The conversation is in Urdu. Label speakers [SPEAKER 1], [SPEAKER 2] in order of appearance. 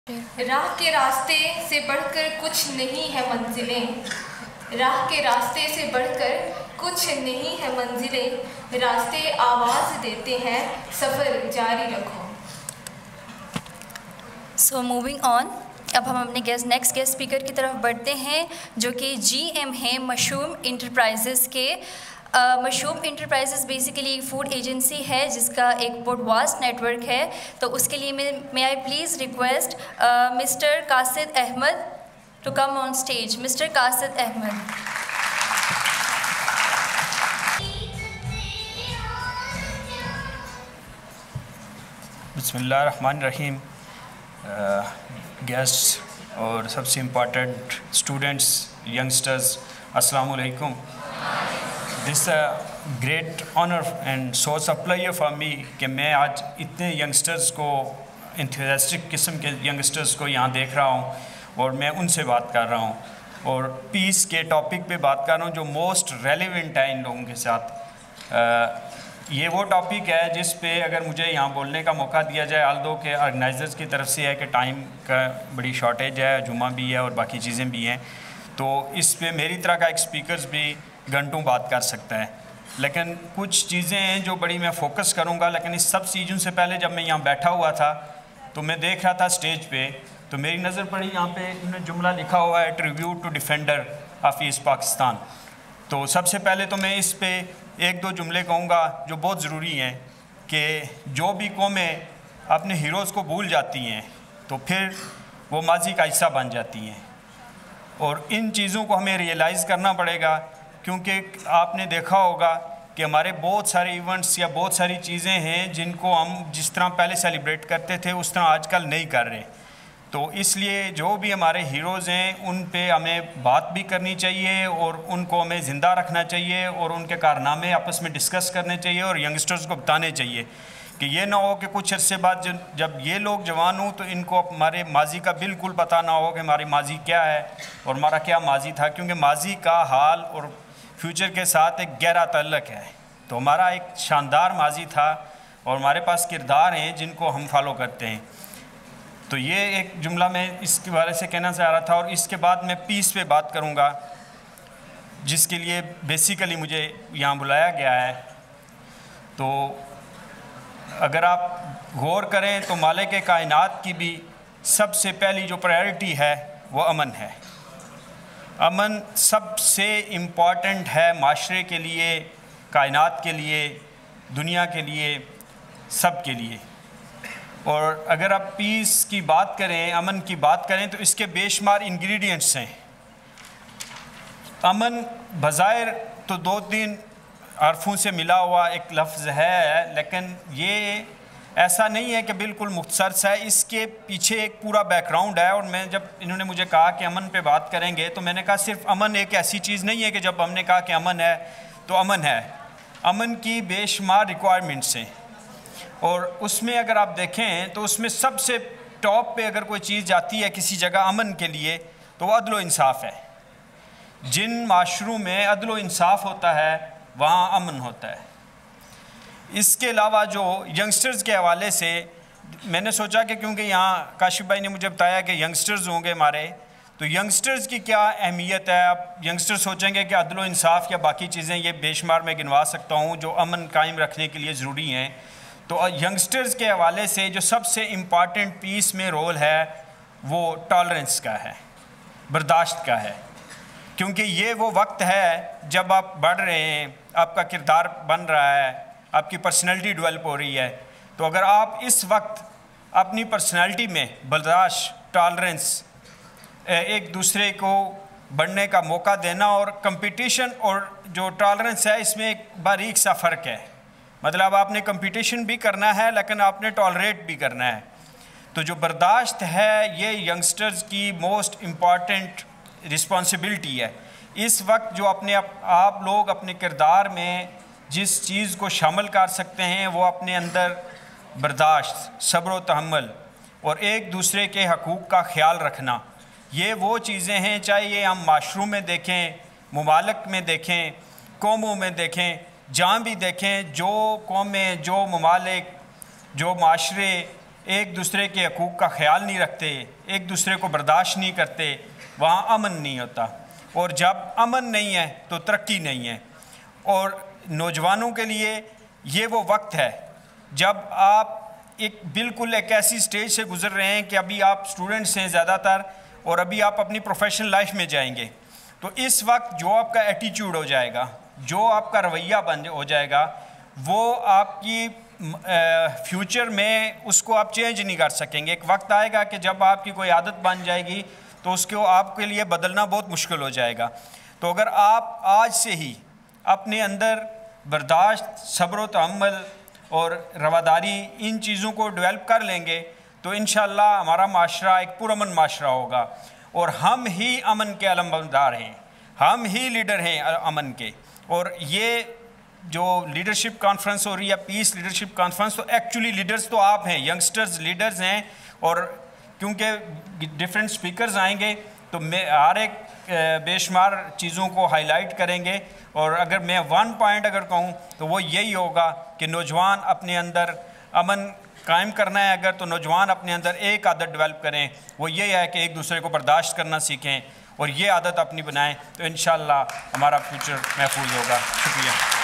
[SPEAKER 1] راہ کے راستے سے بڑھ کر کچھ نہیں ہے منزلیں، راہ کے راستے سے بڑھ کر کچھ نہیں ہے منزلیں، راستے آواز دیتے ہیں سفر جاری رکھو۔
[SPEAKER 2] سو موونگ آن، اب ہم اپنے نیکسٹ گیسٹ اسپیکر کی طرف بڑھتے ہیں جو کہ جی ایم ہیں مشروم انٹرپرائزز کے۔ Mushroom enterprises basically food agency ہے جس کا ایک بہت واسٹ نیٹ ورک ہے، تو اس کے لیے میں آئی please request mister Qasid Ahmed to come on stage. Mister Qasid Ahmed.
[SPEAKER 3] بسم اللہ الرحمن الرحیم۔ گیسٹ اور سب سے امپورٹنٹ اسٹوڈنٹس، ینگسٹرز، السلام علیکم۔ This great honour and source of player for me کہ میں آج اتنے ینگسٹرز کو، انتھوزیاسٹک قسم کے ینگسٹرز کو یہاں دیکھ رہا ہوں اور میں ان سے بات کر رہا ہوں اور پیس کے ٹاپک پہ بات کر رہا ہوں جو موسٹ ریلیونٹ ہے ان لوگوں کے ساتھ۔ یہ وہ ٹاپک ہے جس پہ اگر مجھے یہاں بولنے کا موقع دیا جائے، آلدو کہ آرگنائزرز کی طرف سے ہے کہ ٹائم کا بڑی شارٹیج ہے، جمعہ بھی ہے اور باقی چیزیں بھی ہیں، تو اس پہ میری طرح کا ایک اسپیکرز بھی گھنٹوں بات کر سکتا ہے، لیکن کچھ چیزیں ہیں جو بڑی میں فوکس کروں گا۔ لیکن اس سب چیزوں سے پہلے جب میں یہاں بیٹھا ہوا تھا تو میں دیکھ رہا تھا اسٹیج پہ، تو میری نظر پڑی یہاں پہ انہوں نے جملہ لکھا ہوا ہے tribute to defender of east Pakistan. تو سب سے پہلے تو میں اس پہ ایک دو جملے کہوں گا جو بہت ضروری ہیں کہ جو بھی قومیں اپنے ہیروز کو بھول جاتی ہیں تو پھر وہ ماضی کا حصہ بن جاتی ہیں، اور ان چیزوں کو ہمیں ریئلائز کرنا پڑے گا، کیونکہ آپ نے دیکھا ہوگا کہ ہمارے بہت سارے ایونٹس یا بہت ساری چیزیں ہیں جن کو ہم جس طرح پہلے سیلیبریٹ کرتے تھے اس طرح آج کل نہیں کر رہے۔ تو اس لیے جو بھی ہمارے ہیروز ہیں ان پہ ہمیں بات بھی کرنی چاہیے اور ان کو ہمیں زندہ رکھنا چاہیے اور ان کے کارنامے آپس میں ڈسکس کرنے چاہیے اور ینگسٹرز کو بتانے چاہیے کہ یہ نہ ہو کہ کچھ عرصے بعد جب یہ لوگ جوان ہوں تو ان کو ہمارے ماضی کا بالکل پتہ نہ ہو کہ ہماری ماضی کیا ہے اور ہمارا کیا ماضی تھا، کیونکہ ماضی کا حال اور فیوچر کے ساتھ ایک گہرا تعلق ہے۔ تو ہمارا ایک شاندار ماضی تھا اور ہمارے پاس کردار ہیں جن کو ہم فالو کرتے ہیں۔ تو یہ ایک جملہ میں اس کے بارے سے کہنا چاہ رہا تھا، اور اس کے بعد میں پیس پہ بات کروں گا جس کے لیے بیسیکلی مجھے یہاں بلایا گیا ہے۔ تو اگر آپ غور کریں تو مالک کائنات کی بھی سب سے پہلی جو پرائیورٹی ہے وہ امن ہے۔ امن سب سے امپورٹنٹ ہے معاشرے کے لیے، کائنات کے لیے، دنیا کے لیے، سب کے لیے۔ اور اگر آپ پیس کی بات کریں، امن کی بات کریں تو اس کے بے شمار انگریڈینٹس ہیں۔ امن بظاہر تو دو تین حرفوں سے ملا ہوا ایک لفظ ہے، لیکن یہ ایسا نہیں ہے کہ بالکل مختصر ہے، اس کے پیچھے ایک پورا بیک گراؤنڈ ہے۔ اور میں جب انہوں نے مجھے کہا کہ امن پہ بات کریں گے تو میں نے کہا صرف امن ایک ایسی چیز نہیں ہے کہ جب ہم نے کہا کہ امن ہے تو امن ہے۔ امن کی بے شمار ریکوائرمنٹس ہیں، اور اس میں اگر آپ دیکھیں تو اس میں سب سے ٹاپ پہ اگر کوئی چیز جاتی ہے کسی جگہ امن کے لیے تو وہ عدل و انصاف ہے۔ جن معاشروں میں عدل و انصاف ہوتا ہے وہاں امن ہوتا ہے۔ اس کے علاوہ جو ینگسٹرز کے حوالے سے میں نے سوچا کہ کیونکہ یہاں کاشف بھائی نے مجھے بتایا کہ ینگسٹرز ہوں گے ہمارے، تو ینگسٹرز کی کیا اہمیت ہے۔ اب ینگسٹر سوچیں گے کہ عدل و انصاف یا باقی چیزیں یہ بے شمار میں گنوا سکتا ہوں جو امن قائم رکھنے کے لیے ضروری ہیں، تو ینگسٹرز کے حوالے سے جو سب سے امپارٹنٹ پیس میں رول ہے وہ ٹالرنس کا ہے، برداشت کا ہے، کیونکہ یہ وہ وقت ہے جب آپ بڑھ رہے ہیں، آپ کا کردار بن رہا ہے، آپ کی پرسنالٹی ڈیولپ ہو رہی ہے۔ تو اگر آپ اس وقت اپنی پرسنالٹی میں برداشت، ٹالرنس، ایک دوسرے کو بڑھنے کا موقع دینا، اور کمپٹیشن اور جو ٹالرنس ہے اس میں ایک باریک سا فرق ہے، مطلب آپ نے کمپٹیشن بھی کرنا ہے لیکن آپ نے ٹالریٹ بھی کرنا ہے۔ تو جو برداشت ہے یہ ینگسٹرز کی موسٹ امپارٹنٹ رسپانسبلٹی ہے۔ اس وقت جو آپ لوگ اپنے کردار میں جس چیز کو شامل کر سکتے ہیں وہ اپنے اندر برداشت، صبر و تحمل اور ایک دوسرے کے حقوق کا خیال رکھنا، یہ وہ چیزیں ہیں، چاہے یہ ہم معاشروں میں دیکھیں، ممالک میں دیکھیں، قوموں میں دیکھیں، جہاں بھی دیکھیں، جو قومیں، جو ممالک، جو معاشرے ایک دوسرے کے حقوق کا خیال نہیں رکھتے، ایک دوسرے کو برداشت نہیں کرتے، وہاں امن نہیں ہوتا، اور جب امن نہیں ہے تو ترقی نہیں ہے۔ اور نوجوانوں کے لیے یہ وہ وقت ہے جب آپ بالکل ایک ایسی سٹیج سے گزر رہے ہیں کہ ابھی آپ اسٹوڈنٹس ہیں زیادہ تر، اور ابھی آپ اپنی پروفیشنل لائف میں جائیں گے، تو اس وقت جو آپ کا ایٹیچیوڈ ہو جائے گا، جو آپ کا رویہ ہو جائے گا، وہ آپ کی فیوچر میں اس کو آپ چینج نہیں کر سکیں گے۔ ایک وقت آئے گا کہ جب آپ کی کوئی عادت بن جائے گی تو اس کو آپ کے لیے بدلنا بہت مشکل ہو جائے گا۔ تو اگر آپ آج سے ہی اپنے اندر برداشت، صبر و تحمل اور رواداری ان چیزوں کو ڈیولپ کر لیں گے تو انشاءاللہ ہمارا معاشرہ ایک پرامن معاشرہ ہوگا، اور ہم ہی امن کے علمبردار ہیں، ہم ہی لیڈر ہیں امن کے۔ اور یہ جو لیڈرشپ کانفرنس ہو رہی ہے، پیس لیڈرشپ کانفرنس، تو ایکچولی لیڈرز تو آپ ہیں، ینگسٹرز لیڈرز ہیں، اور کیونکہ ڈیفرنٹ سپیکرز آئیں گے تو میں ہر ایک بے شمار چیزوں کو ہائی لائٹ کریں گے، اور اگر میں ون پوائنٹ اگر کہوں تو وہ یہی ہوگا کہ نوجوان اپنے اندر امن قائم کرنا ہے اگر، تو نوجوان اپنے اندر ایک عادت ڈیولپ کریں، وہ یہ ہے کہ ایک دوسرے کو برداشت کرنا سیکھیں، اور یہ عادت اپنی بنائیں، تو انشاءاللہ ہمارا فیوچر محفوظ ہوگا۔ شکریہ۔